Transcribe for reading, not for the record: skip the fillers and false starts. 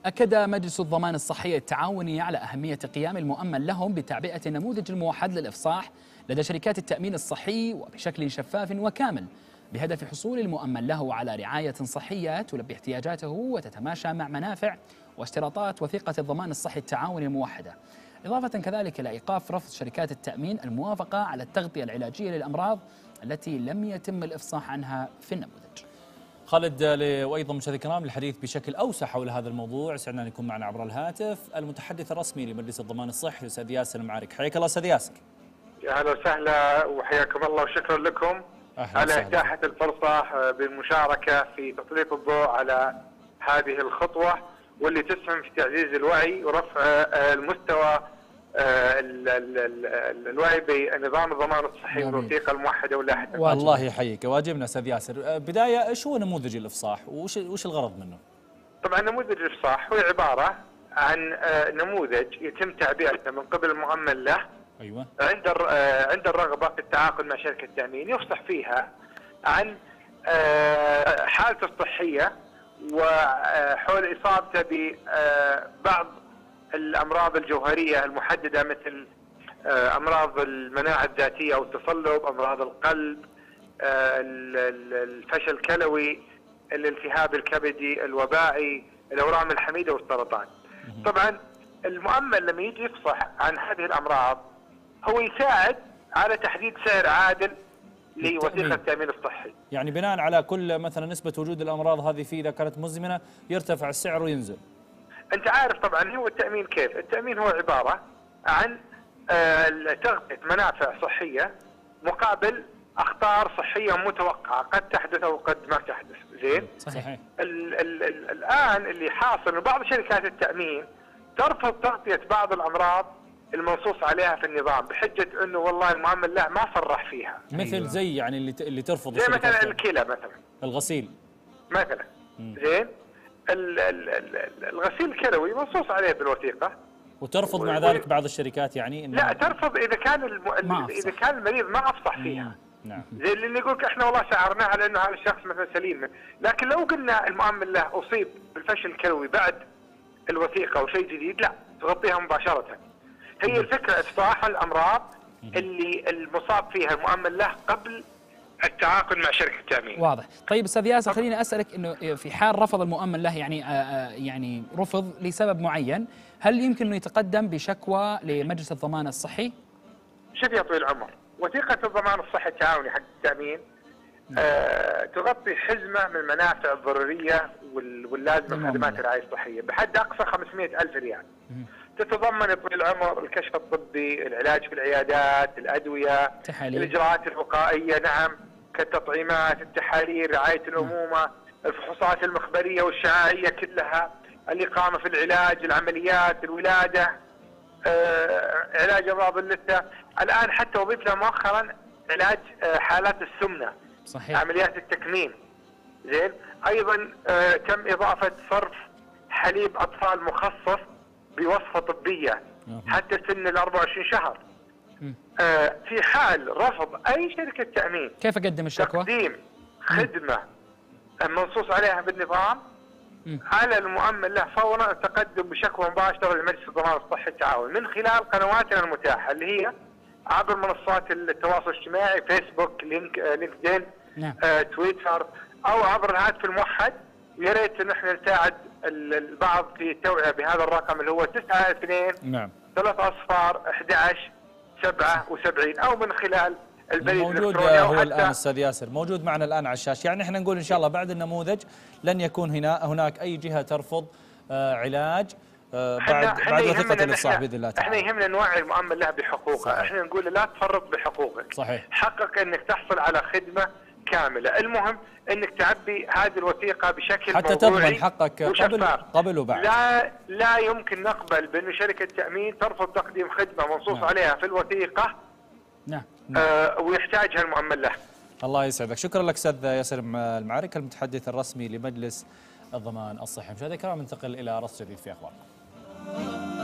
أكد مجلس الضمان الصحي التعاوني على أهمية قيام المؤمن لهم بتعبئة النموذج الموحد للإفصاح لدى شركات التأمين الصحي وبشكل شفاف وكامل، بهدف حصول المؤمن له على رعاية صحية تلبي احتياجاته وتتماشى مع منافع واشتراطات وثيقة الضمان الصحي التعاوني الموحدة، إضافة كذلك إلى إيقاف رفض شركات التأمين الموافقة على التغطية العلاجية للأمراض التي لم يتم الإفصاح عنها في النموذج. خالد، وأيضا مشاهدينا الكرام للحديث بشكل أوسع حول هذا الموضوع سعدنا أن يكون معنا عبر الهاتف المتحدث الرسمي لمجلس الضمان الصحي الأستاذ ياسر المعارك. حياك الله أستاذ ياسر. يا اهلا وسهلا وحياكم الله وشكرا لكم على اتاحه الفرصه بالمشاركه في تسليط الضوء على هذه الخطوه واللي تسهم في تعزيز الوعي ورفع المستوى الوعي بنظام الضمان الصحي والوثيقه الموحده واللاحقه. الله يحييك، واجبنا استاذ ياسر. بدايه، ايش هو نموذج الافصاح وش الغرض منه؟ طبعا نموذج الافصاح هو عباره عن نموذج يتم تعبئته من قبل المؤمن له. ايوه. عند الرغبه في التعاقد مع شركه التامين يفصح فيها عن حالته الصحيه وحول اصابته ببعض الامراض الجوهريه المحدده مثل امراض المناعه الذاتيه او التصلب، امراض القلب، الفشل الكلوي، الالتهاب الكبدي، الوبائي، الاورام الحميده والسرطان. طبعا المؤمن لما يجي يفصح عن هذه الامراض هو يساعد على تحديد سعر عادل لوثيقه التامين الصحي. يعني بناء على كل مثلا نسبه وجود الامراض هذه فيه، اذا كانت مزمنه يرتفع السعر وينزل. انت عارف طبعا هو التامين كيف؟ التامين هو عباره عن تغطيه منافع صحيه مقابل اخطار صحيه متوقعه قد تحدث او قد ما تحدث. زين؟ صحيح. الان اللي حاصل بعض شركات التامين ترفض تغطيه بعض الامراض المنصوص عليها في النظام بحجه انه والله المؤمن له ما صرح فيها. مثل زي يعني اللي ترفض زي مثلا الكلى مثلا. الغسيل. مثلا. زين؟ الغسيل الكلوي منصوص عليه بالوثيقه. وترفض مع ذلك بعض الشركات يعني لا ترفض اذا كان المريض ما افصح فيها. نعم. زي اللي يقول احنا والله شعرناه على انه هذا الشخص مثلا سليم، لكن لو قلنا المؤمن له اصيب بالفشل الكلوي بعد الوثيقه وشيء جديد، لا تغطيها مباشره. هي الفكره افصاح الامراض اللي المصاب فيها المؤمن له قبل التعاقد مع شركه التامين. واضح. طيب استاذ ياسر، خليني اسالك انه في حال رفض المؤمن له يعني رفض لسبب معين، هل يمكن انه يتقدم بشكوى لمجلس الضمان الصحي؟ شوف يا طويل العمر، وثيقه الضمان الصحي التعاوني حق التامين تغطي حزمه من المنافع الضروريه واللازمه من خدمات الرعايه الصحيه بحد اقصى 500,000 ريال. تتضمن يا طويل العمر الكشف الطبي، العلاج في العيادات، الادويه، تحاليل، الاجراءات الوقائيه، نعم، كالتطعيمات، التحاليل، رعايه الامومه، الفحوصات المخبريه والشعاعيه كلها، الاقامه في العلاج، العمليات، الولاده، علاج امراض اللثه، الان حتى وضيف له مؤخرا علاج حالات السمنه. صحيح. عمليات التكميم. زين؟ ايضا تم اضافه صرف حليب اطفال مخصص بوصفه طبيه حتى سن ال 24 شهر. في حال رفض اي شركه تامين كيف اقدم الشكوى؟ تقديم خدمه منصوص عليها بالنظام، على المؤمن له فورا التقدم بشكوى مباشره لمجلس الضمان الصحي التعاوني من خلال قنواتنا المتاحه اللي هي عبر منصات التواصل الاجتماعي، فيسبوك، لينكدين، نعم. تويتر، او عبر الهاتف الموحد. ويا ريت ان احنا نساعد البعض في التوعيه بهذا الرقم اللي هو 92 نعم 3 أصفار 11 77 او من خلال البريد موجود هو الان استاذ ياسر موجود معنا الان على الشاشه. يعني احنا نقول ان شاء الله بعد النموذج لن يكون هناك اي جهه ترفض علاج بعد وثيقه الافصاح باذن الله تعالى. احنا يهمنا نوعي المؤمن له بحقوقه. صحيح. احنا نقول لا تفرط بحقوقك. صحيح. حقق انك تحصل على خدمه كامله، المهم انك تعبي هذه الوثيقه بشكل حتى تضمن حقك قبل وبعد. لا يمكن نقبل بأن شركه التامين ترفض تقديم خدمه منصوص عليها في الوثيقه. نعم. ويحتاجها المؤمن له. الله يسعدك، شكرا لك استاذ ياسر المعارك المتحدث الرسمي لمجلس الضمان الصحي. مشاهدينا الكرام ننتقل الى رصد جديد في اخبارنا.